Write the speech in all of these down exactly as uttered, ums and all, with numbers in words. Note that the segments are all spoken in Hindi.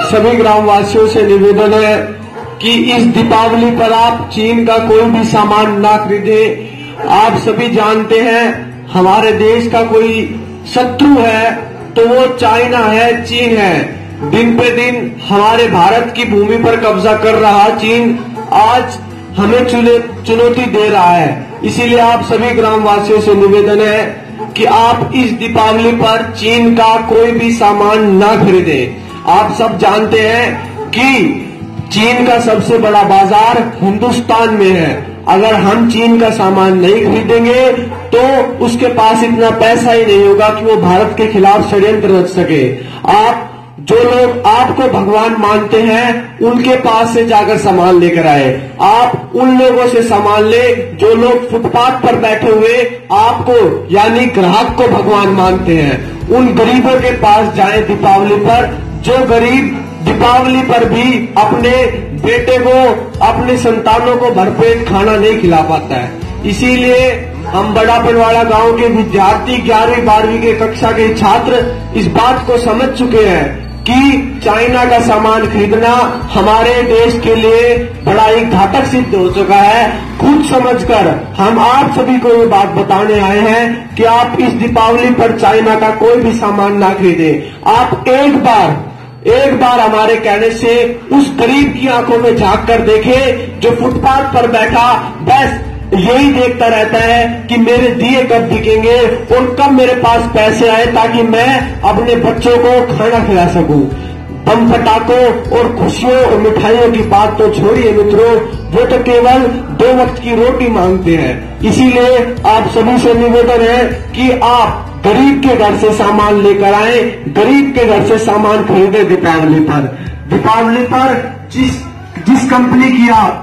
सभी ग्रामवासियों से निवेदन है कि इस दीपावली पर आप चीन का कोई भी सामान ना खरीदें। आप सभी जानते हैं हमारे देश का कोई शत्रु है तो वो चाइना है, चीन है। दिन पे दिन हमारे भारत की भूमि पर कब्जा कर रहा चीन आज हमें चुनौती दे रहा है। इसीलिए आप सभी ग्रामवासियों से निवेदन है कि आप इस दीपावली पर चीन का कोई भी सामान ना खरीदें। आप सब जानते हैं कि चीन का सबसे बड़ा बाजार हिंदुस्तान में है। अगर हम चीन का सामान नहीं खरीदेंगे तो उसके पास इतना पैसा ही नहीं होगा कि वो भारत के खिलाफ षड्यंत्र रच सके। आप जो लोग आपको भगवान मानते हैं उनके पास से जाकर सामान लेकर आए। आप उन लोगों से सामान ले जो लोग फुटपाथ पर बैठे हुए आपको यानी ग्राहक को भगवान मानते हैं। उन गरीबों के पास जाएं दीपावली पर, जो गरीब दीपावली पर भी अपने बेटे को, अपने संतानों को भरपेट खाना नहीं खिला पाता है। इसीलिए हम बड़ा पिलवाड़ा गांव के विद्यार्थी ग्यारहवीं बारहवीं के कक्षा के छात्र इस बात को समझ चुके हैं कि चाइना का सामान खरीदना हमारे देश के लिए बड़ा ही घातक सिद्ध हो चुका है। खुद समझकर हम आप सभी को ये बात बताने आए हैं कि आप इस दीपावली पर चाइना का कोई भी सामान ना खरीदें। आप एक बार एक बार हमारे कहने से उस गरीब की आंखों में झांक कर देखें जो फुटपाथ पर बैठा बस यही देखता रहता है कि मेरे दिए कब बिकेंगे और कब मेरे पास पैसे आए ताकि मैं अपने बच्चों को खाना खिला सकूं। बम पटाखों और खुशियों और मिठाइयों की बात तो छोड़िए मित्रों, वो तो केवल दो वक्त की रोटी मांगते हैं। इसीलिए आप सभी से निवेदन है कि आप गरीब के घर से सामान लेकर आए, गरीब के घर से सामान खरीदे दीपावली पर। दीपावली पर जिस जिस कंपनी की आप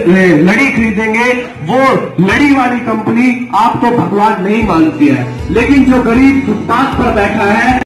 लड़ी खरीदेंगे वो लड़ी वाली कंपनी आपको भगवान नहीं मानती है, लेकिन जो गरीब फुटपाथ पर बैठा है